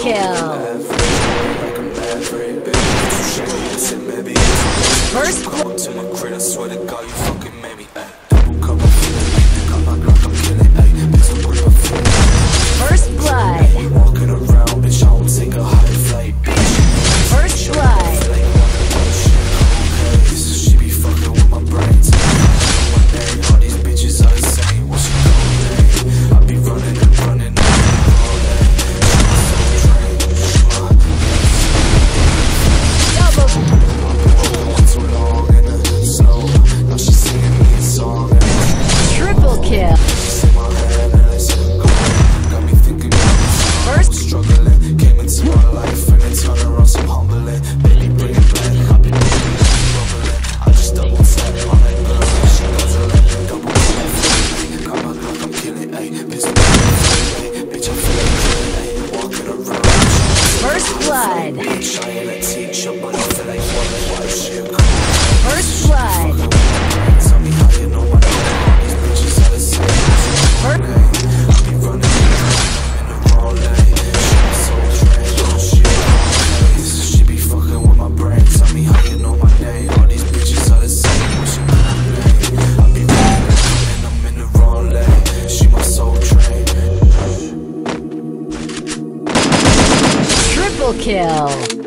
kill. First blood. First blood. First blood. Triple kill. First struggling, came into my life and it turned around some humbling. Baby, bring it back, I've been rumbling. I just double tap on that girl, she doesn't let me double tap. Got my Glock, I'm killing, ayy. Pistol, bitch, I feel like killing, ayy. Walking around. First blood. Bitch, I ain't a teacher, but I feel like one wife shit. First blood. Tell me how you know my name. These bitches are the same. First I be running in the wrong lane. She be fucking with my brain. Tell me how you know my name. All these bitches are the same. What's your name? I be running and I'm in the wrong lane. She my soul train. triple kill.